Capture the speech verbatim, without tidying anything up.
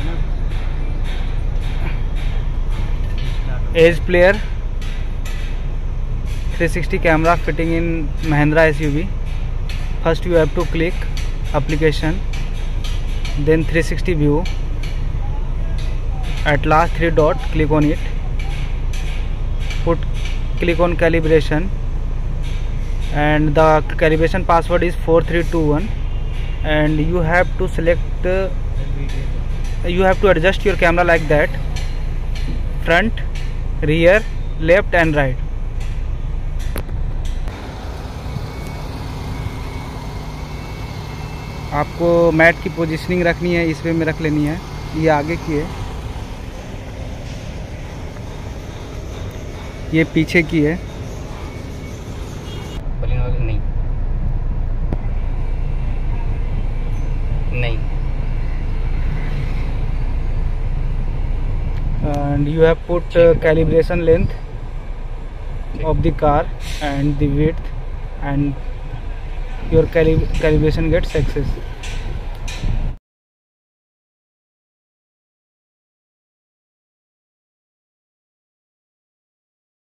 Edge player, three sixty camera fitting in Mahindra S U V. First you have to click application, then three sixty view. At last three dot, click on it. Put click on calibration, and the calibration password is four three two one. And you have to select. Uh, you have to adjust your camera like that: front, rear, left and right. आपको mat की positioning रखनी है, इस वे में रख लेनी है। ये आगे की है, ये पीछे की है। नहीं नहीं and you have put uh, calibration length of the car and the width, and your calib calibration gets success.